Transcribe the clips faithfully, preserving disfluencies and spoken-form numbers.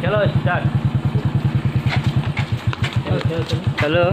चलो स्टार्ट। चलो चलो चलो चलो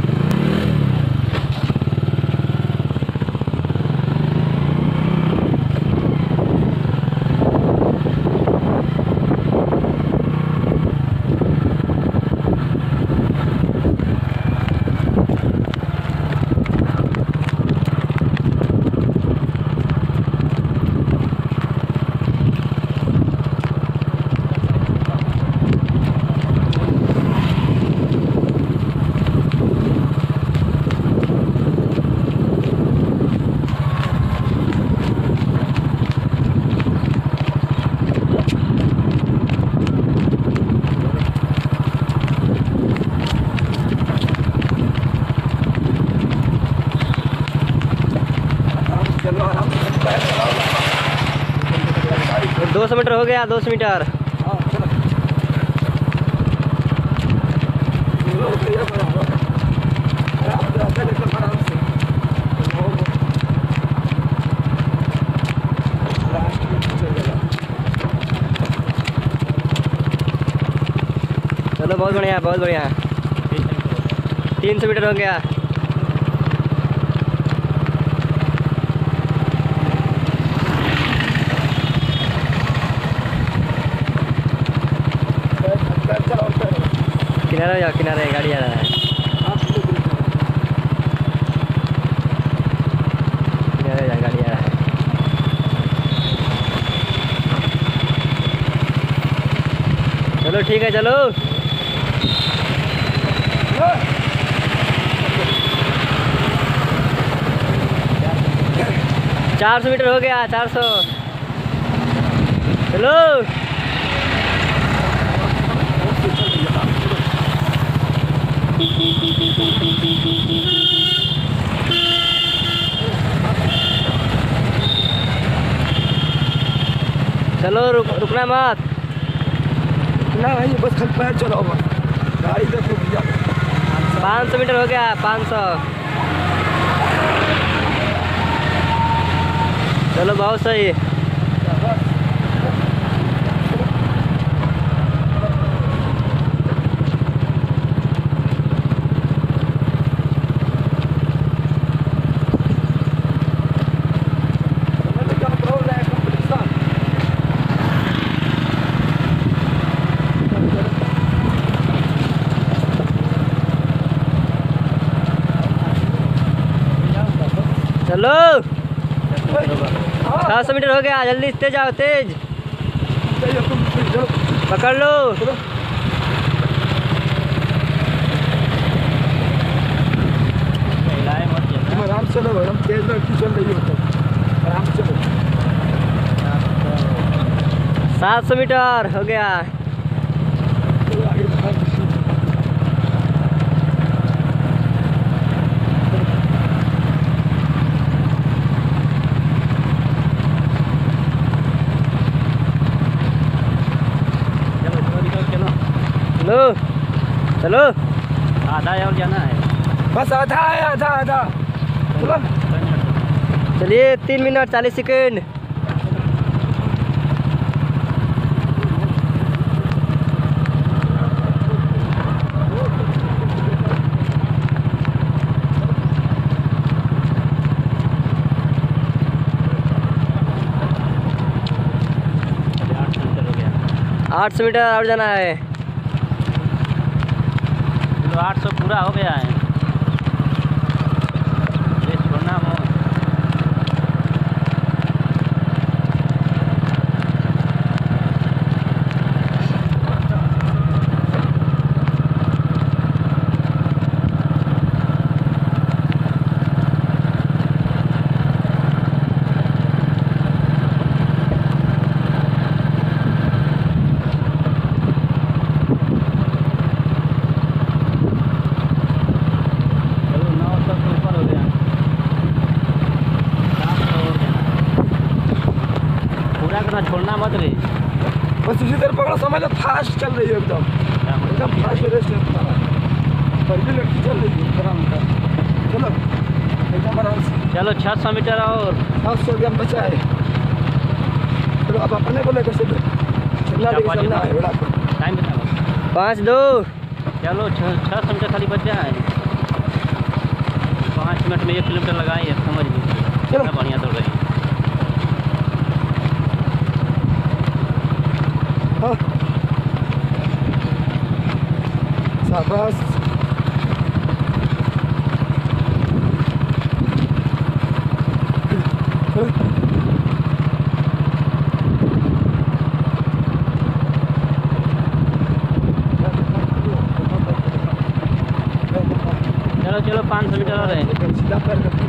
दो सौ मीटर हो गया, दो सौ मीटर। चलो बहुत बढ़िया बहुत बढ़िया। तीन सौ मीटर हो गया। किनारा जाओ, किनारे गाड़ी आ रहा है। किनारे जा, गाड़ी आ रहा है। चलो ठीक है, चलो चार सौ मीटर हो गया, चार सौ। चलो चलो रुक, रुकना मत। ना भाई बस खल पैर चलाओ बस, गाड़ी देखो भैया। पाँच सौ मीटर हो गया, पाँच सौ। चलो बहुत सही। चलो सात सौ मीटर हो गया, जल्दी तेज आओ, तेज पकड़ लो। आराम से चलो, हम तेज में चल रही हो, आराम से चलो। सात सौ मीटर हो गया। चलो चलो, आधा और जाना है, बस आधा है, आधा आधा। चलो चलिए, तीन मिनट चालीस सेकेंड। आठ सौ मीटर और जाना है। तो आठ सौ पूरा हो गया है, ये छोड़ना हो। छोड़ना मत रे, बस इसी तरह पकड़ो, समझ लो फास्ट चल रही है, एकदम एकदम फास्ट रेस पर भी लड़की चल रही है आराम से। चलो एकदम आराम से। चलो छह सौ मीटर और सात सौ ग्राम बचा है। चलो अब अपने को लेकर चलो, चलना लेके चलना है बड़ा टाइम पाँच दो। चलो छः छः सौ मीटर खाली बचा है। पाँच मिनट में एक किलोमीटर लगाए समझ लीजिए कितना बढ़िया दौड़ रही है। हाँ शाबाश। चलो चलो पाँच सौ मीटर और है। सीधा पैर करके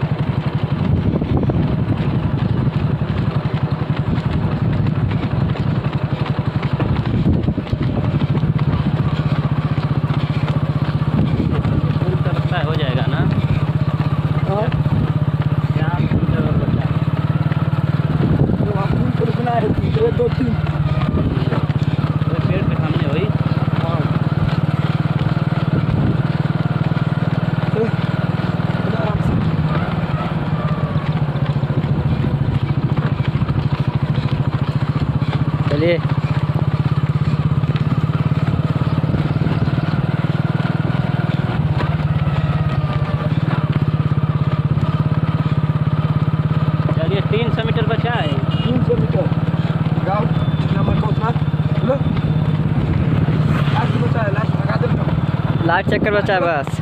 लगता है हो जाएगा ना। हाँ चार सौ मीटर और बचा है। तो आप फूल पर रुकना है एक दो तीन। वो पेड़ पे सामने हुई। हाँ चलो चलो आराम से। चलिए चलिए तीन सौ मीटर बचा है। तीन सौ मीटर गाँव नंबर का उतना। चलो लास्ट बचा है, लास्ट लगा दे। लास्ट चक्कर बचा है बस।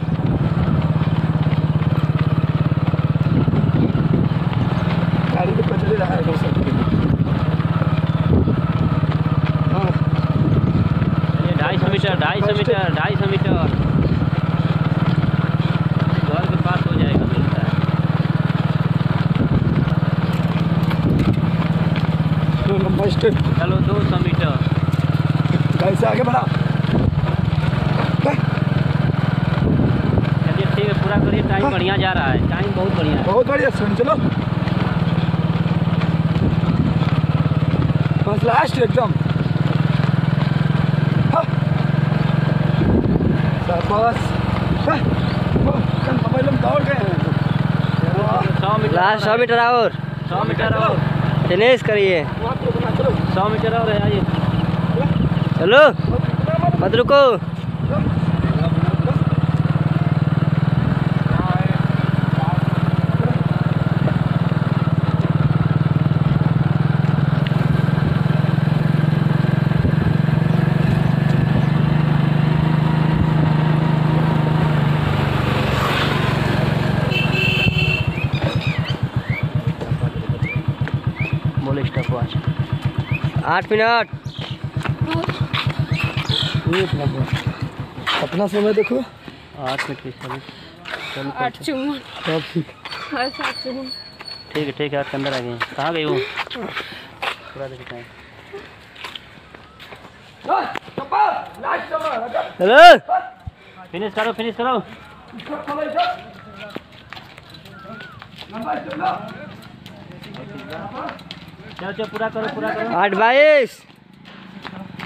गाड़ी तो चल ही रहा है दो सौ। हाँ चलिए ढाई सौ मीटर ढाई सौ मीटर ढाई सौ मीटर घर के पास हो जाएगा मिलता है। दो नंबर स्टेप। चलो दो सौ मीटर। गाड़ी से आगे बढ़ा। चलिए ठीक है पूरा करिए। टाइम बढ़िया जा रहा है। टाइम बहुत बढ़िया है। बहुत बढ़िया सुन चलो बस लास्ट एकदम। हाँ शाबाश। हाँ, वो, कल मोबाइल में दौड़ गए हैं। सौ मीटर लास्ट सौ मीटर और सौ मीटर और फिनिश करिए। वहाँ पे रुकना, चलो सौ मीटर और है। आइए चलो मत रुको। बोले स्टॉप वॉच। आठ मिनट। एक नंबर। अपना समय देखो। आठ मिनट की सभी चलो आठ चुम्मा सब ठीक। हाँ सात चुम्मा। ठीक है ठीक है। आपके अंदर आ गए। कहाँ गई वो पूरा देखते हैं। चलो फिनिश करो फिनिश करो। चलो चलो पूरा करो पूरा करो। आठ बाईस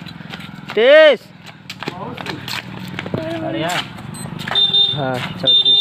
तेईस। अरे यार हाँ चलो ठीक।